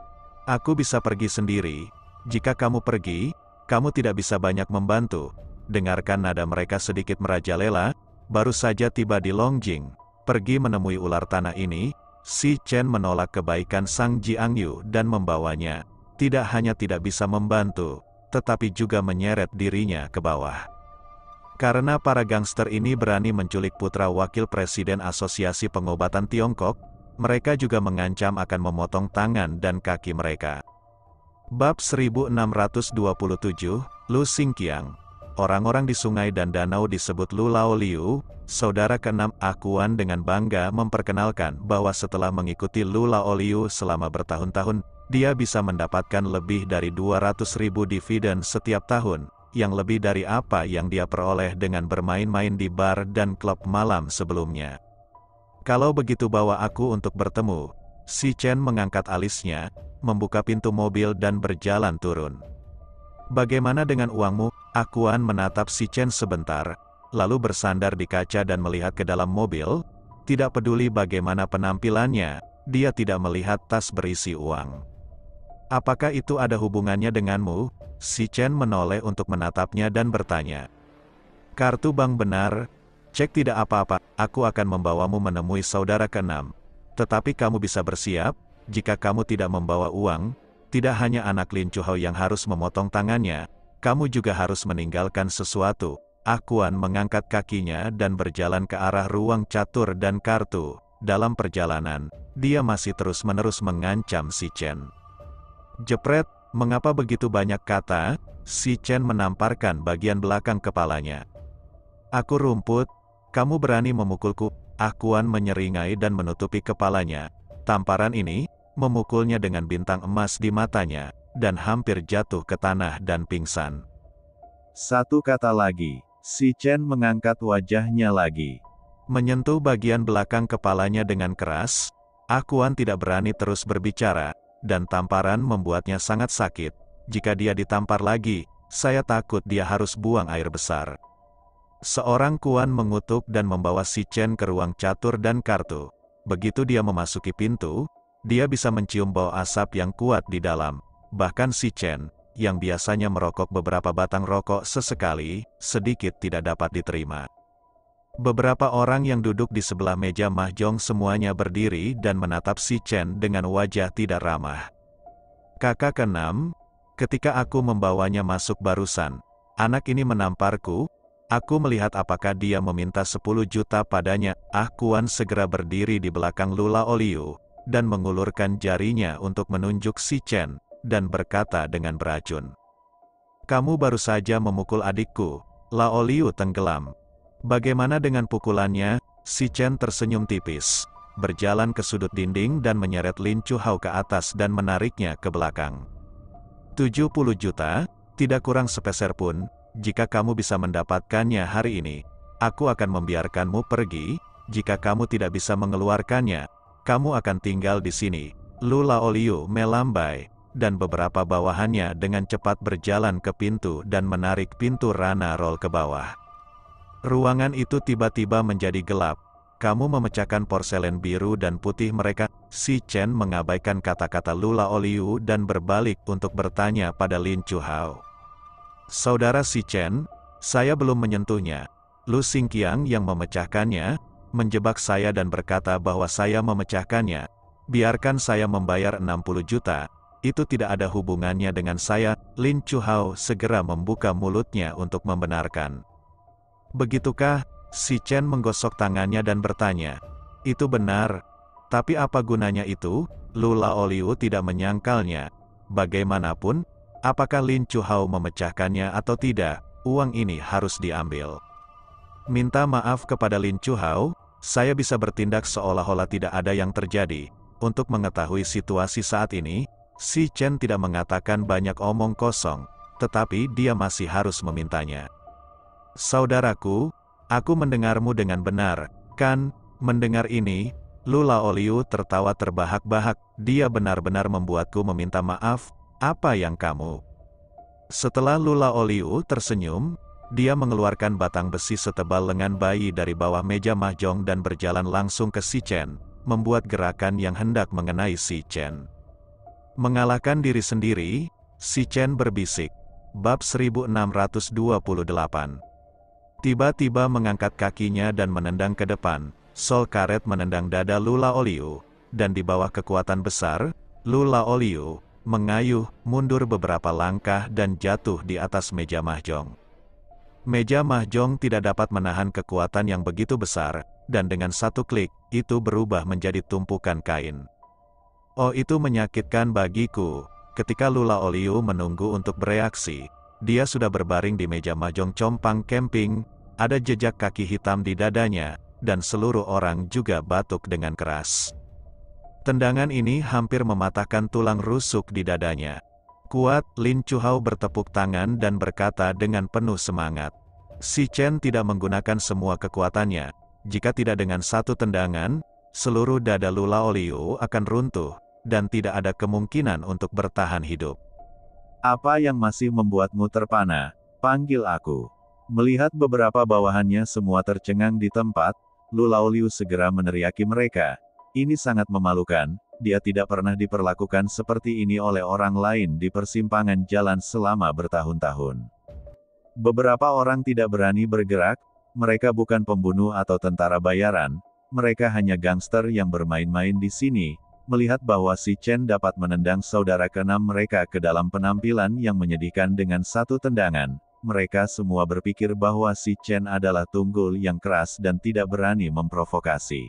Aku bisa pergi sendiri. Jika kamu pergi, kamu tidak bisa banyak membantu. Dengarkan nada mereka sedikit merajalela. Baru saja tiba di Longjing. Pergi menemui ular tanah ini. Si Chen menolak kebaikan Sang Jiangyu dan membawanya. Tidak hanya tidak bisa membantu, tetapi juga menyeret dirinya ke bawah. Karena para gangster ini berani menculik putra wakil presiden Asosiasi Pengobatan Tiongkok, mereka juga mengancam akan memotong tangan dan kaki mereka. Bab seribu enam ratus dua puluh tujuh, Lu Xingqiang. Orang-orang di sungai dan danau disebut Lu Lao Liu. Saudara keenam, Akuan dengan bangga memperkenalkan bahwa setelah mengikuti Lu Lao Liu selama bertahun-tahun, dia bisa mendapatkan lebih dari dua ratus ribu dividen setiap tahun, yang lebih dari apa yang dia peroleh dengan bermain-main di bar dan klub malam sebelumnya. Kalau begitu bawa aku untuk bertemu. Si Chen mengangkat alisnya, membuka pintu mobil dan berjalan turun. Bagaimana dengan uangmu? Akuan menatap Si Chen sebentar, lalu bersandar di kaca dan melihat ke dalam mobil. Tidak peduli bagaimana penampilannya, dia tidak melihat tas berisi uang. Apakah itu ada hubungannya denganmu? Si Chen menoleh untuk menatapnya dan bertanya. Kartu bank benar. Cek tidak apa-apa, aku akan membawamu menemui saudara keenam. Tetapi kamu bisa bersiap, jika kamu tidak membawa uang, tidak hanya anak Lin Chuhao yang harus memotong tangannya, kamu juga harus meninggalkan sesuatu. Akuan mengangkat kakinya dan berjalan ke arah ruang catur dan kartu. Dalam perjalanan, dia masih terus-menerus mengancam Si Chen. Jepret, mengapa begitu banyak kata? Si Chen menamparkan bagian belakang kepalanya. Aku rumput. Kamu berani memukulku? Akuan menyeringai dan menutupi kepalanya. Tamparan ini, memukulnya dengan bintang emas di matanya, dan hampir jatuh ke tanah dan pingsan. Satu kata lagi, Si Chen mengangkat wajahnya lagi. Menyentuh bagian belakang kepalanya dengan keras, Akuan tidak berani terus berbicara, dan tamparan membuatnya sangat sakit. Jika dia ditampar lagi, saya takut dia harus buang air besar. Seorang Kuan mengutuk dan membawa Si Chen ke ruang catur dan kartu. Begitu dia memasuki pintu, dia bisa mencium bau asap yang kuat di dalam. Bahkan Si Chen, yang biasanya merokok beberapa batang rokok sesekali, sedikit tidak dapat diterima. Beberapa orang yang duduk di sebelah meja mahjong semuanya berdiri dan menatap Si Chen dengan wajah tidak ramah. Kakak keenam, Ketika aku membawanya masuk barusan, anak ini menamparku. Aku melihat apakah dia meminta sepuluh juta padanya. Ah Kuan segera berdiri di belakang Lu Laoliu, dan mengulurkan jarinya untuk menunjuk si Chen, dan berkata dengan beracun. Kamu baru saja memukul adikku. Laoliu tenggelam. Bagaimana dengan pukulannya? Si Chen tersenyum tipis, berjalan ke sudut dinding dan menyeret Lin Chuhao ke atas dan menariknya ke belakang. tujuh puluh juta, tidak kurang sepeser pun. Jika kamu bisa mendapatkannya hari ini, aku akan membiarkanmu pergi. Jika kamu tidak bisa mengeluarkannya, kamu akan tinggal di sini. Lu Laoliu melambai, dan beberapa bawahannya dengan cepat berjalan ke pintu dan menarik pintu Rana Roll ke bawah. Ruangan itu tiba-tiba menjadi gelap. Kamu memecahkan porselen biru dan putih mereka. Si Chen mengabaikan kata-kata Lu Laoliu dan berbalik untuk bertanya pada Lin Chuhao. Saudara Si Chen, saya belum menyentuhnya. Lu Xingqiang yang memecahkannya, menjebak saya dan berkata bahwa saya memecahkannya. Biarkan saya membayar enam puluh juta, itu tidak ada hubungannya dengan saya. Lin Chuhao segera membuka mulutnya untuk membenarkan. Begitukah? Si Chen menggosok tangannya dan bertanya. Itu benar. Tapi apa gunanya itu? Lu Laoliu tidak menyangkalnya. Bagaimanapun, apakah Lin Chuhao memecahkannya atau tidak, uang ini harus diambil. Minta maaf kepada Lin Chuhao, saya bisa bertindak seolah-olah tidak ada yang terjadi. Untuk mengetahui situasi saat ini, Si Chen tidak mengatakan banyak omong kosong, tetapi dia masih harus memintanya. Saudaraku, aku mendengarmu dengan benar, kan? Mendengar ini, Lu Laoliu tertawa terbahak-bahak. Dia benar-benar membuatku meminta maaf. Apa yang kamu? Setelah Lu Laoliu tersenyum, dia mengeluarkan batang besi setebal lengan bayi dari bawah meja mahjong dan berjalan langsung ke Si Chen, membuat gerakan yang hendak mengenai Si Chen. Mengalahkan diri sendiri, Si Chen berbisik. Bab seribu enam ratus dua puluh delapan. Tiba-tiba mengangkat kakinya dan menendang ke depan. Sol karet menendang dada Lu Laoliu, dan di bawah kekuatan besar, Lu Laoliu mengayuh mundur beberapa langkah dan jatuh di atas meja mahjong. Meja mahjong tidak dapat menahan kekuatan yang begitu besar, dan dengan satu klik, itu berubah menjadi tumpukan kain. Oh, itu menyakitkan bagiku. Ketika Lu Laoliu menunggu untuk bereaksi, dia sudah berbaring di meja mahjong compang camping, ada jejak kaki hitam di dadanya, dan seluruh orang juga batuk dengan keras. Tendangan ini hampir mematahkan tulang rusuk di dadanya. Kuat, Lin Chuhao bertepuk tangan dan berkata dengan penuh semangat. Si Chen tidak menggunakan semua kekuatannya. Jika tidak dengan satu tendangan, seluruh dada Lu Laoliu akan runtuh, dan tidak ada kemungkinan untuk bertahan hidup. Apa yang masih membuatmu terpana? Panggil aku. Melihat beberapa bawahannya semua tercengang di tempat, Lu Laoliu segera meneriaki mereka. Ini sangat memalukan, dia tidak pernah diperlakukan seperti ini oleh orang lain di persimpangan jalan selama bertahun-tahun. Beberapa orang tidak berani bergerak, mereka bukan pembunuh atau tentara bayaran, mereka hanya gangster yang bermain-main di sini. Melihat bahwa Si Chen dapat menendang saudara keenam mereka ke dalam penampilan yang menyedihkan dengan satu tendangan, mereka semua berpikir bahwa Si Chen adalah tunggul yang keras dan tidak berani memprovokasi.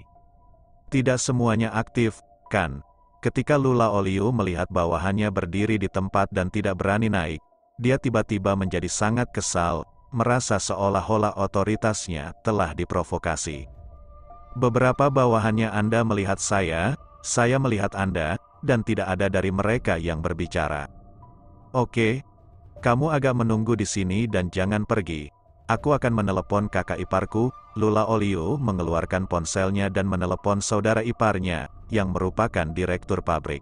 Tidak semuanya aktif, kan? Ketika Lu Laoliu melihat bawahannya berdiri di tempat dan tidak berani naik, dia tiba-tiba menjadi sangat kesal, merasa seolah-olah otoritasnya telah diprovokasi. Beberapa bawahannya Anda melihat saya, saya melihat Anda, dan tidak ada dari mereka yang berbicara. Oke, kamu agak menunggu di sini dan jangan pergi. Aku akan menelepon kakak iparku. Lu Laoliu mengeluarkan ponselnya dan menelepon saudara iparnya, yang merupakan direktur pabrik.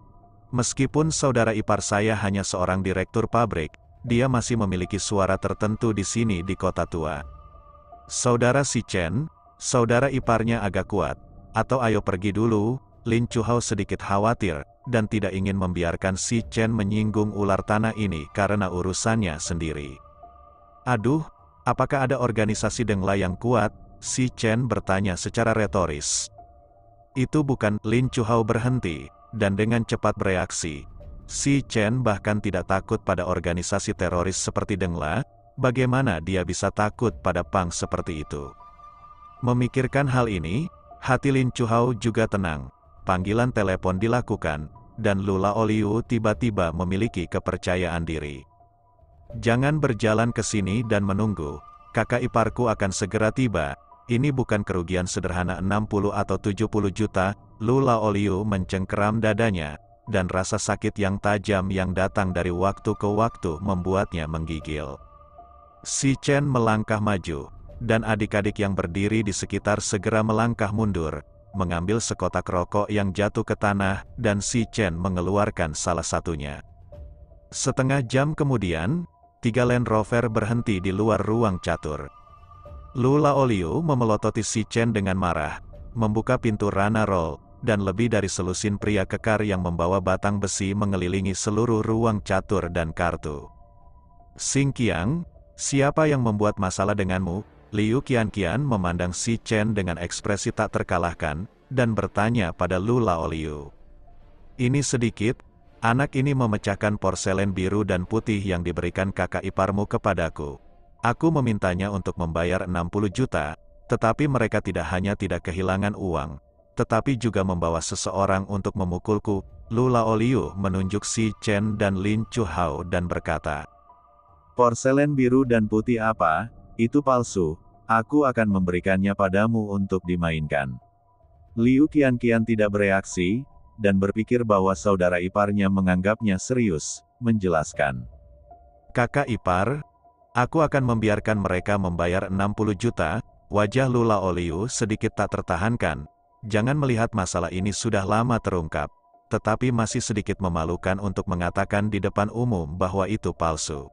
Meskipun saudara ipar saya hanya seorang direktur pabrik, dia masih memiliki suara tertentu di sini di kota tua. Saudara Si Chen, saudara iparnya agak kuat, atau ayo pergi dulu. Lin Chuhao sedikit khawatir, dan tidak ingin membiarkan Si Chen menyinggung ular tanah ini karena urusannya sendiri. Aduh, apakah ada organisasi Denglai yang kuat? Si Chen bertanya secara retoris. Itu bukan. Lin Chuhao berhenti, dan dengan cepat bereaksi. Si Chen bahkan tidak takut pada organisasi teroris seperti Dengla, bagaimana dia bisa takut pada Pang seperti itu? Memikirkan hal ini, hati Lin Chuhao juga tenang. Panggilan telepon dilakukan, dan Lu Laoliu tiba-tiba memiliki kepercayaan diri. Jangan berjalan ke sini dan menunggu, kakak iparku akan segera tiba. Ini bukan kerugian sederhana enam puluh atau tujuh puluh juta, Lu Laoliu mencengkeram dadanya, dan rasa sakit yang tajam yang datang dari waktu ke waktu membuatnya menggigil. Si Chen melangkah maju, dan adik-adik yang berdiri di sekitar segera melangkah mundur, mengambil sekotak rokok yang jatuh ke tanah, dan si Chen mengeluarkan salah satunya. Setengah jam kemudian, tiga Land Rover berhenti di luar ruang catur. Lu Laoliu memelototi si Chen dengan marah, membuka pintu Rana Roll, dan lebih dari selusin pria kekar yang membawa batang besi mengelilingi seluruh ruang catur dan kartu. Xing Qiang, siapa yang membuat masalah denganmu? Liu Qianqian memandang si Chen dengan ekspresi tak terkalahkan, dan bertanya pada Lu Laoliu. Ini sedikit, anak ini memecahkan porselen biru dan putih yang diberikan kakak iparmu kepadaku. Aku memintanya untuk membayar enam puluh juta, tetapi mereka tidak hanya tidak kehilangan uang, tetapi juga membawa seseorang untuk memukulku. Lu Laoliu menunjuk si Chen dan Lin Chuhao dan berkata, "Porselen biru dan putih apa? Itu palsu. Aku akan memberikannya padamu untuk dimainkan." Liu Qianqian tidak bereaksi, dan berpikir bahwa saudara iparnya menganggapnya serius, menjelaskan. "Kakak ipar, aku akan membiarkan mereka membayar enam puluh juta, wajah Lu Laoliu sedikit tak tertahankan. Jangan melihat masalah ini sudah lama terungkap, tetapi masih sedikit memalukan untuk mengatakan di depan umum bahwa itu palsu.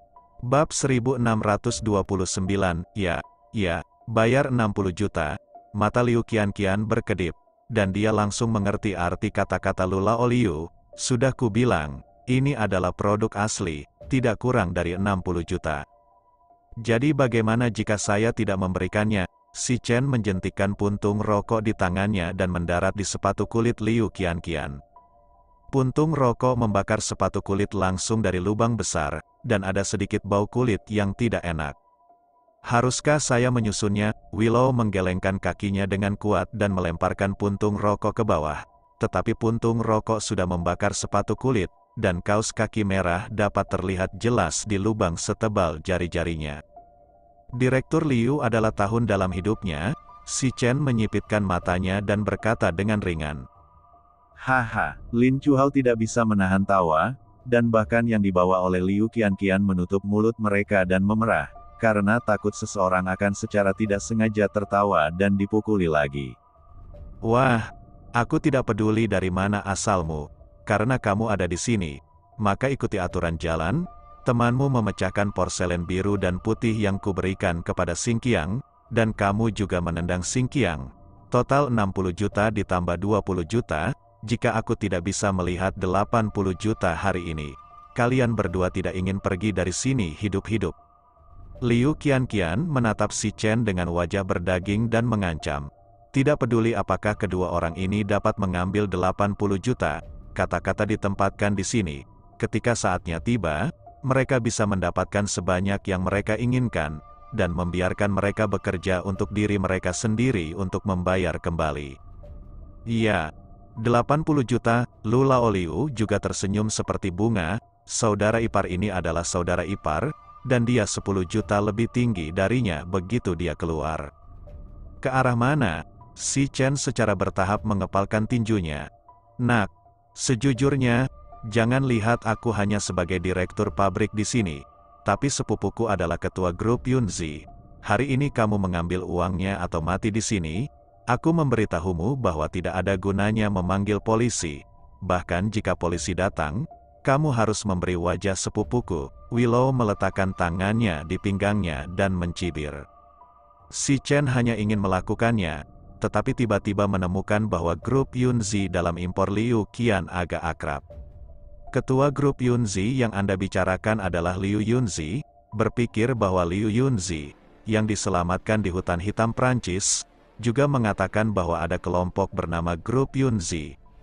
Bab seribu enam ratus dua puluh sembilan, ya. Ya, bayar enam puluh juta, mata Liu Qianqian berkedip, dan dia langsung mengerti arti kata-kata Lu Laoliu. Sudah ku bilang, ini adalah produk asli, tidak kurang dari enam puluh juta. Jadi bagaimana jika saya tidak memberikannya? Si Chen menjentikkan puntung rokok di tangannya dan mendarat di sepatu kulit Liu Qianqian. Puntung rokok membakar sepatu kulit langsung dari lubang besar, dan ada sedikit bau kulit yang tidak enak. Haruskah saya menyusunnya? Willow menggelengkan kakinya dengan kuat dan melemparkan puntung rokok ke bawah. Tetapi puntung rokok sudah membakar sepatu kulit, dan kaos kaki merah dapat terlihat jelas di lubang setebal jari-jarinya. Direktur Liu adalah tahun dalam hidupnya. Si Chen menyipitkan matanya dan berkata dengan ringan. Haha, Lin Chuhao tidak bisa menahan tawa, dan bahkan yang dibawa oleh Liu Qianqian menutup mulut mereka dan memerah, karena takut seseorang akan secara tidak sengaja tertawa dan dipukuli lagi. Wah, aku tidak peduli dari mana asalmu, karena kamu ada di sini, maka ikuti aturan jalan. Temanmu memecahkan porselen biru dan putih yang kuberikan kepada Xing Qiang, dan kamu juga menendang Xing Qiang. Total enam puluh juta ditambah dua puluh juta, jika aku tidak bisa melihat delapan puluh juta hari ini, kalian berdua tidak ingin pergi dari sini hidup-hidup. Liu Qianqian menatap si Chen dengan wajah berdaging dan mengancam. Tidak peduli apakah kedua orang ini dapat mengambil delapan puluh juta, kata-kata ditempatkan di sini. Ketika saatnya tiba, mereka bisa mendapatkan sebanyak yang mereka inginkan, dan membiarkan mereka bekerja untuk diri mereka sendiri untuk membayar kembali. Iya, delapan puluh juta, Lu Laoliu juga tersenyum seperti bunga. Saudara ipar ini adalah saudara ipar, dan dia sepuluh juta lebih tinggi darinya begitu dia keluar. Ke arah mana? Si Chen secara bertahap mengepalkan tinjunya. Nak, sejujurnya, jangan lihat aku hanya sebagai direktur pabrik di sini, tapi sepupuku adalah ketua grup Yunzi. Hari ini kamu mengambil uangnya atau mati di sini. Aku memberitahumu bahwa tidak ada gunanya memanggil polisi. Bahkan jika polisi datang, kamu harus memberi wajah sepupuku. Willow meletakkan tangannya di pinggangnya dan mencibir. Si Chen hanya ingin melakukannya, tetapi tiba-tiba menemukan bahwa grup Yunzi dalam impor Liu Qian agak akrab. Ketua grup Yunzi yang Anda bicarakan adalah Liu Yunzi. Berpikir bahwa Liu Yunzi, yang diselamatkan di hutan hitam Prancis, juga mengatakan bahwa ada kelompok bernama grup Yunzi.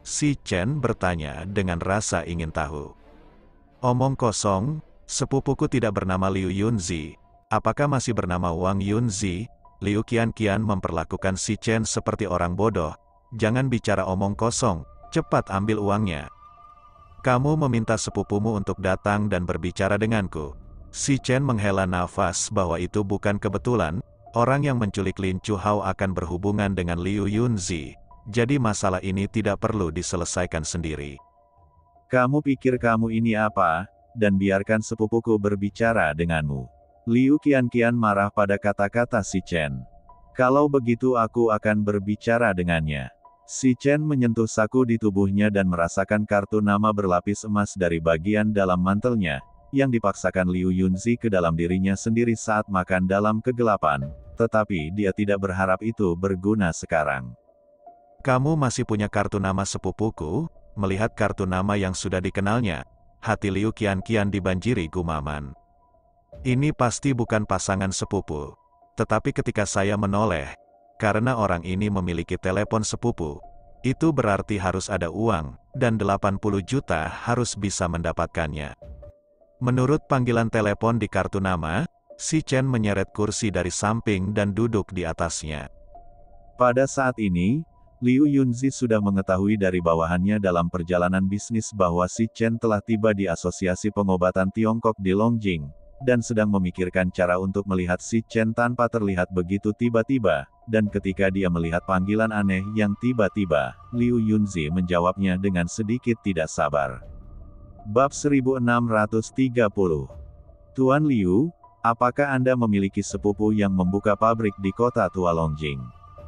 Si Chen bertanya dengan rasa ingin tahu. Omong kosong, sepupuku tidak bernama Liu Yunzi. Apakah masih bernama Wang Yunzi? Liu Qianqian memperlakukan si Chen seperti orang bodoh. Jangan bicara omong kosong, cepat ambil uangnya. Kamu meminta sepupumu untuk datang dan berbicara denganku. Si Chen menghela nafas bahwa itu bukan kebetulan, orang yang menculik Lin Chuhao akan berhubungan dengan Liu Yunzi. Jadi masalah ini tidak perlu diselesaikan sendiri. Kamu pikir kamu ini apa, dan biarkan sepupuku berbicara denganmu. Liu Qianqian marah pada kata-kata si Chen. Kalau begitu aku akan berbicara dengannya. Si Chen menyentuh saku di tubuhnya dan merasakan kartu nama berlapis emas dari bagian dalam mantelnya, yang dipaksakan Liu Yunzi ke dalam dirinya sendiri saat makan dalam kegelapan, tetapi dia tidak berharap itu berguna sekarang. Kamu masih punya kartu nama sepupuku? Melihat kartu nama yang sudah dikenalnya, hati Liu Qianqian dibanjiri gumaman. Ini pasti bukan pasangan sepupu. Tetapi ketika saya menoleh, karena orang ini memiliki telepon sepupu, itu berarti harus ada uang, dan delapan puluh juta harus bisa mendapatkannya. Menurut panggilan telepon di kartu nama, si Chen menyeret kursi dari samping dan duduk di atasnya. Pada saat ini, Liu Yunzi sudah mengetahui dari bawahannya dalam perjalanan bisnis bahwa si Chen telah tiba di Asosiasi Pengobatan Tiongkok di Longjing, dan sedang memikirkan cara untuk melihat si Chen tanpa terlihat begitu tiba-tiba, dan ketika dia melihat panggilan aneh yang tiba-tiba, Liu Yunzi menjawabnya dengan sedikit tidak sabar. Bab seribu enam ratus tiga puluh. Tuan Liu, apakah Anda memiliki sepupu yang membuka pabrik di kota tua Longjing?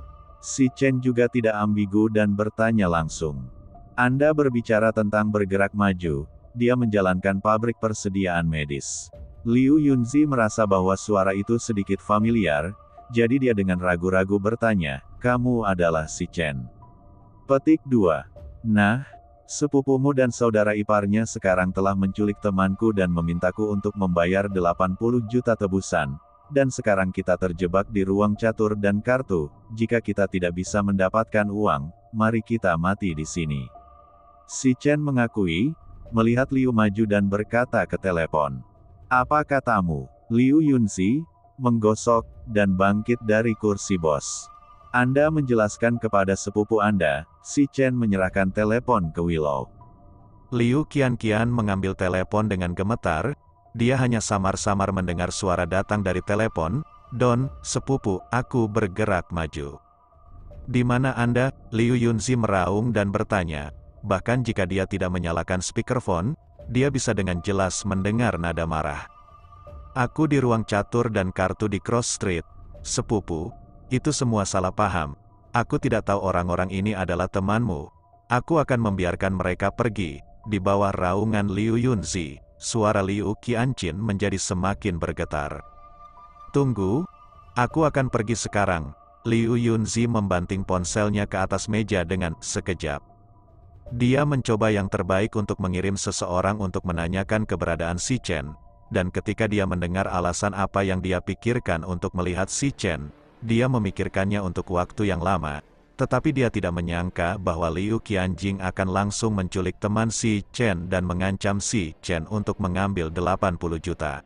Si Chen juga tidak ambigu dan bertanya langsung. Anda berbicara tentang bergerak maju, dia menjalankan pabrik persediaan medis. Liu Yunzi merasa bahwa suara itu sedikit familiar, jadi dia dengan ragu-ragu bertanya, kamu adalah si Chen. Petik dua. Nah, sepupumu dan saudara iparnya sekarang telah menculik temanku dan memintaku untuk membayar delapan puluh juta tebusan. Dan sekarang kita terjebak di ruang catur dan kartu, jika kita tidak bisa mendapatkan uang, mari kita mati di sini. Si Chen mengakui, melihat Liu maju dan berkata ke telepon. Apa katamu, Liu Yunzi? Menggosok, dan bangkit dari kursi bos. Anda menjelaskan kepada sepupu Anda, si Chen menyerahkan telepon ke Willow. Liu Qianqian mengambil telepon dengan gemetar. Dia hanya samar-samar mendengar suara datang dari telepon, Don, sepupu, aku bergerak maju. Di mana Anda? Liu Yunzi meraung dan bertanya. Bahkan jika dia tidak menyalakan speakerphone, dia bisa dengan jelas mendengar nada marah. Aku di ruang catur dan kartu di Cross Street. Sepupu, itu semua salah paham. Aku tidak tahu orang-orang ini adalah temanmu. Aku akan membiarkan mereka pergi. Di bawah raungan Liu Yunzi, suara Liu Qianqian menjadi semakin bergetar. Tunggu, aku akan pergi sekarang. Liu Yunzi membanting ponselnya ke atas meja dengan sekejap. Dia mencoba yang terbaik untuk mengirim seseorang untuk menanyakan keberadaan si Chen, dan ketika dia mendengar alasan apa yang dia pikirkan untuk melihat si Chen, dia memikirkannya untuk waktu yang lama, tetapi dia tidak menyangka bahwa Liu Qianjing akan langsung menculik teman si Chen dan mengancam si Chen untuk mengambil delapan puluh juta.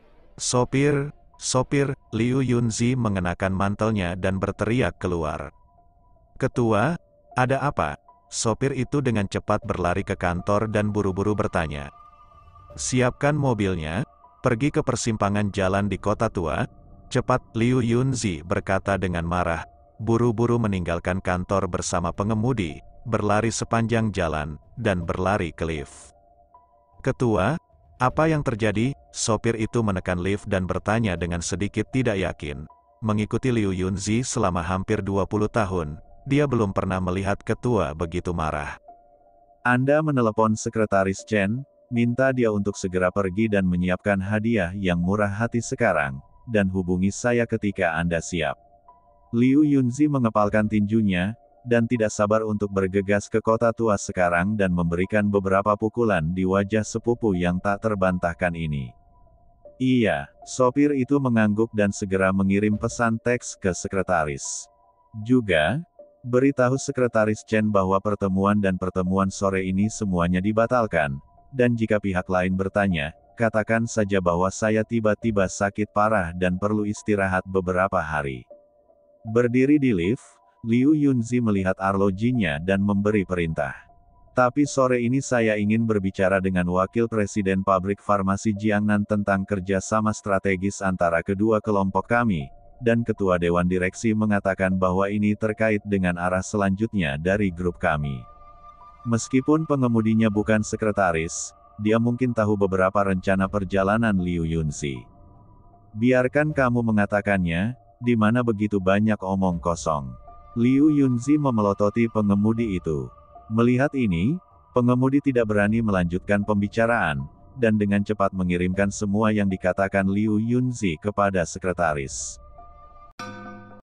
Sopir, sopir, Liu Yunzi mengenakan mantelnya dan berteriak keluar. Ketua, ada apa? Sopir itu dengan cepat berlari ke kantor dan buru-buru bertanya. Siapkan mobilnya, pergi ke persimpangan jalan di kota tua. Cepat, Liu Yunzi berkata dengan marah. Buru-buru meninggalkan kantor bersama pengemudi, berlari sepanjang jalan, dan berlari ke lift. Ketua, apa yang terjadi? Sopir itu menekan lift dan bertanya dengan sedikit tidak yakin. Mengikuti Liu Yunzi selama hampir dua puluh tahun, dia belum pernah melihat ketua begitu marah. Anda menelepon sekretaris Chen, minta dia untuk segera pergi dan menyiapkan hadiah yang murah hati sekarang, dan hubungi saya ketika Anda siap. Liu Yunzi mengepalkan tinjunya, dan tidak sabar untuk bergegas ke kota tua sekarang dan memberikan beberapa pukulan di wajah sepupu yang tak terbantahkan ini. Iya, sopir itu mengangguk dan segera mengirim pesan teks ke sekretaris. Juga, Beritahu Sekretaris Chen bahwa pertemuan dan pertemuan sore ini semuanya dibatalkan, dan jika pihak lain bertanya, katakan saja bahwa saya tiba-tiba sakit parah dan perlu istirahat beberapa hari. Berdiri di lift, Liu Yunzi melihat arlojinya dan memberi perintah. Tapi sore ini saya ingin berbicara dengan Wakil Presiden Pabrik Farmasi Jiangnan tentang kerjasama strategis antara kedua kelompok kami, dan Ketua Dewan Direksi mengatakan bahwa ini terkait dengan arah selanjutnya dari grup kami. Meskipun pengemudinya bukan sekretaris, dia mungkin tahu beberapa rencana perjalanan Liu Yunzi. Biarkan kamu mengatakannya, di mana begitu banyak omong kosong. Liu Yunzi memelototi pengemudi itu. Melihat ini, pengemudi tidak berani melanjutkan pembicaraan, dan dengan cepat mengirimkan semua yang dikatakan Liu Yunzi kepada sekretaris.